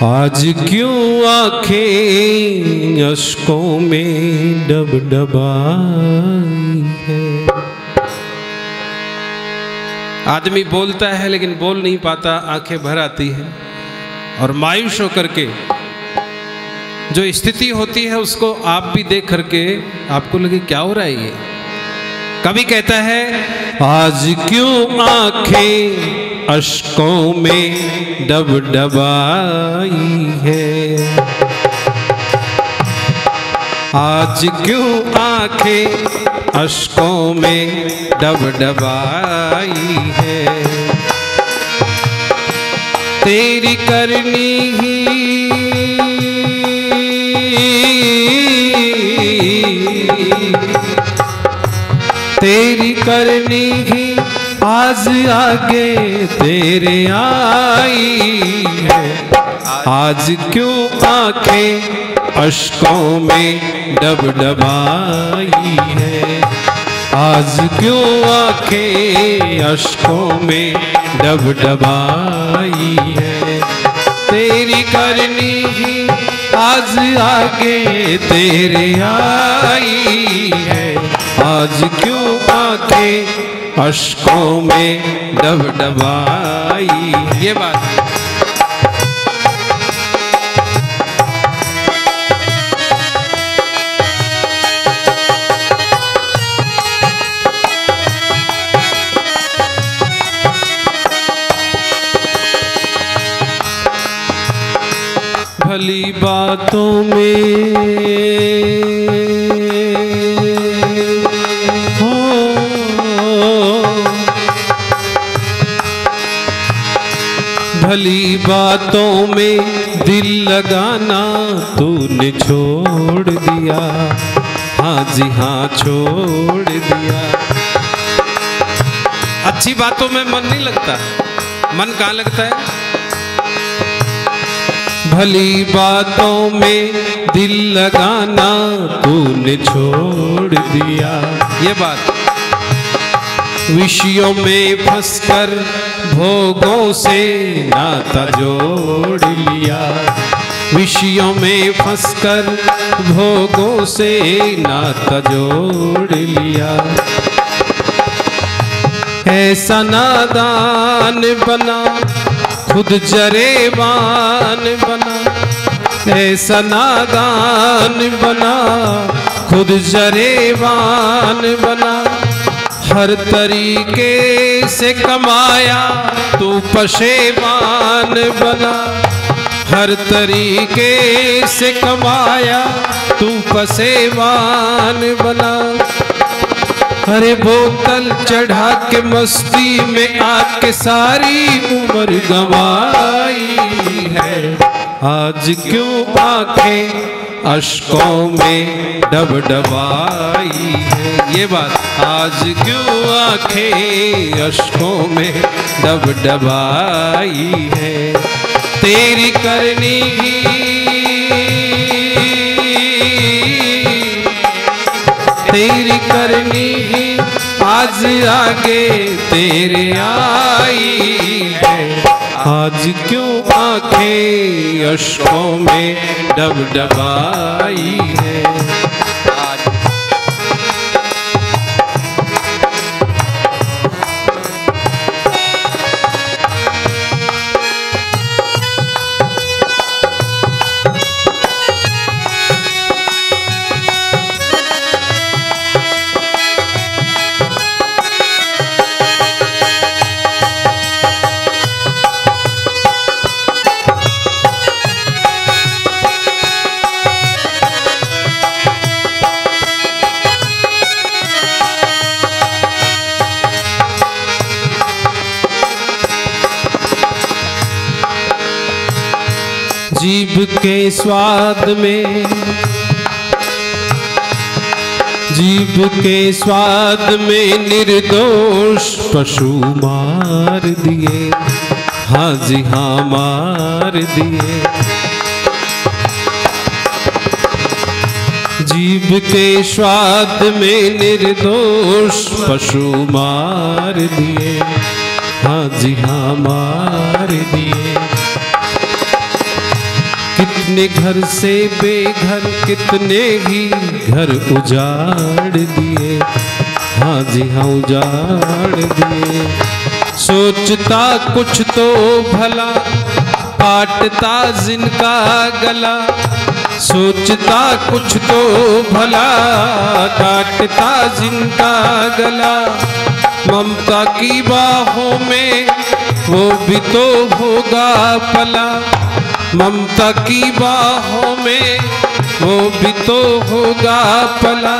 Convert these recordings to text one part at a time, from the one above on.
आज क्यों आंखें अश्कों में डबडबाई है। आदमी बोलता है लेकिन बोल नहीं पाता, आंखें भर आती है और मायूस होकर के जो स्थिति होती है उसको आप भी देख करके आपको लगे क्या हो रहा है ये। कभी कहता है आज क्यों आंखें अश्कों में डबडबाई है। आज क्यों आंखें अश्कों में डबडबाई है। तेरी करनी ही तेरी करनी ही आज आगे तेरे आई है। आज क्यों आंखें अश्कों में डबडबाई है। आज क्यों आंखें अश्कों में डबडबाई है। तेरी करनी ही आज आगे तेरे आई है। आज क्यों आंखें अश्कों में डबडबाई। ये बात भली बातों में भली बातों में दिल लगाना तूने छोड़ दिया। हाँ जी हाँ छोड़ दिया। अच्छी बातों में मन नहीं लगता, मन कहाँ लगता है। भली बातों में दिल लगाना तूने छोड़ दिया। ये बात विषयों में फंसकर भोगों से नाता जोड़ लिया। विषयों में फंसकर भोगों से नाता जोड़ लिया। ऐसा नादान बना खुद जरेबान बना। ऐसा नादान बना खुद जरेबान बना। हर तरीके से कमाया तू पशेमान बना। हर तरीके से कमाया तू पशेमान बना। अरे बोतल चढ़ा के मस्ती में आके सारी उम्र गंवाई है। आज क्यों आंखें अश्कों में डबडबाई है। ये बात आज क्यों आंखें अश्कों में डबडबाई है। तेरी करनी ही तेरी करनी ही आज आगे तेरे आई है। आज क्यों आंखें अश्कों में डबडबाई है। जीभ के स्वाद में जीभ के स्वाद में निर्दोष पशु मार दिए। हाँ जी हाँ मार दिए। जीभ के स्वाद में निर्दोष पशु मार दिए। हाँ जी हाँ मार दिए। कितने घर से बेघर, कितने ही घर उजाड़ दिए, हाँ जी हाँ उजाड़ दिए। सोचता कुछ तो भला, काटता जिनका गला, सोचता कुछ तो भला, काटता जिनका गला। ममता की बाहों में वो भी तो होगा पला, ममता की बाहों में वो भी तो होगा पला।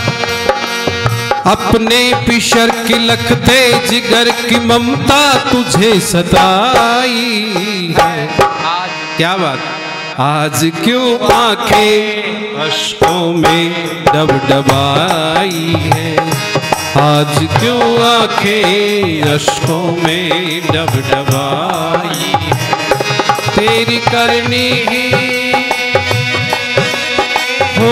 अपने पिशर की लखते जिगर की ममता तुझे सताई है। क्या बात, आज क्यों आंखें अश्कों में डबडबाई है, आज क्यों आंखें अश्कों में डबडबाई है। तेरी करनी ही हो,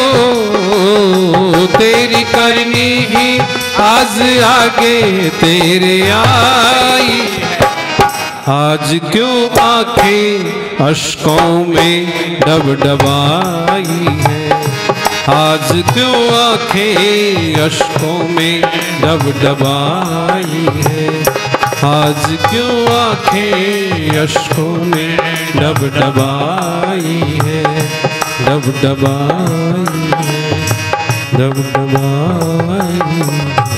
तेरी करनी ही आज आगे तेरे आई। आज क्यों आंखें अश्कों में डबडबाई है, आज क्यों आंखें अश्कों में डबडबाई है, आज क्यों आंखें अश्कों में डबडबाई है, डबडबाई है, डबडबाई है।